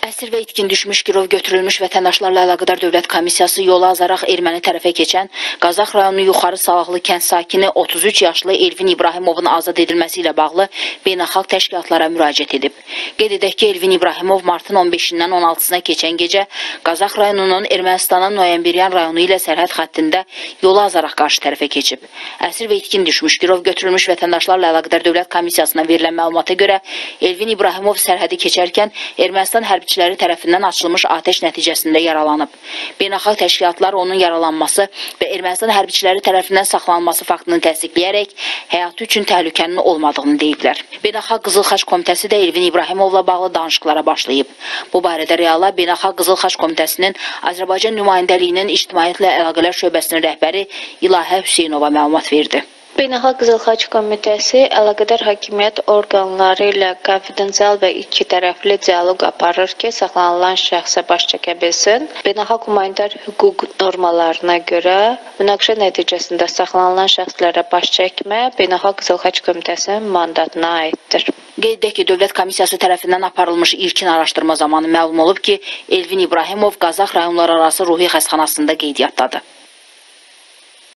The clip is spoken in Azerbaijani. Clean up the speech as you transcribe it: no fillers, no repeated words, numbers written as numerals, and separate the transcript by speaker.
Speaker 1: Əsir və itkin düşmüş, girov götürülmüş vətəndaşlarla əlaqədar dövlət komissiyası yolu azaraq erməni tərəfə keçən Qazax rayonu Yuxarı Salahlı kənd sakini 33 yaşlı Elvin İbrahimovun azad edilməsi ilə bağlı beynəlxalq təşkilatlara müraciət edib. Qeyd edək ki, Elvin İbrahimov martın 15-dən 16-sına keçən gecə Qazax rayonunun Ermənistanın Noyambiryan rayonu ilə sərhəd xəttində yolu azaraq qarşı tərəfə keçib. Əsir və itkin düşmüş, girov götürülmüş vətəndaşlarla əlaqədar dövlət komissiyasına verilən məlumata görə Elvin İbrahimov sərhədi keçərkən Ermənistan hərbiçiləri tərəfindən açılmış atəş nəticəsində yaralanıb. Beynəlxalq təşkilatlar onun yaralanması və Ermənistan hərbiçiləri tərəfindən saxlanılması faktını təsdiqləyərək həyatı üçün təhlükənin olmadığını deyiblər. Beynəlxalq Qızıl Xaç Komitəsi də Elvin İbrahimovla bağlı danışıqlara başlayıb. Bu barədə Reala Beynəlxalq Qızıl Xaç Komitəsinin Azərbaycan nümayəndəliyinin İctimaiyyətlə əlaqələr şöbəsinin rəhbəri İlahə Hüseynova məlumat verdi.
Speaker 2: Beynəlxalq Qızıl Xaç Komitəsi əlaqədar hakimiyyət orqanları ilə konfidensial və iki tərəfli dialoq aparır ki, saxlanılan şəxsə baş çəkə bilsin. Beynəlxalq humanitar hüquq normalarına görə münaqişə nəticəsində saxlanılan şəxslərə baş çəkmə Beynəlxalq Qızıl Xaç Komitəsinin mandatına aiddir.
Speaker 1: Qeyd edək ki, dövlət komissiyası tərəfindən aparılmış ilkin araşdırma zamanı məlum olub ki, Elvin İbrahimov Qazax rayonları arası ruhi xəstəxanasında qeydiyyatdadır.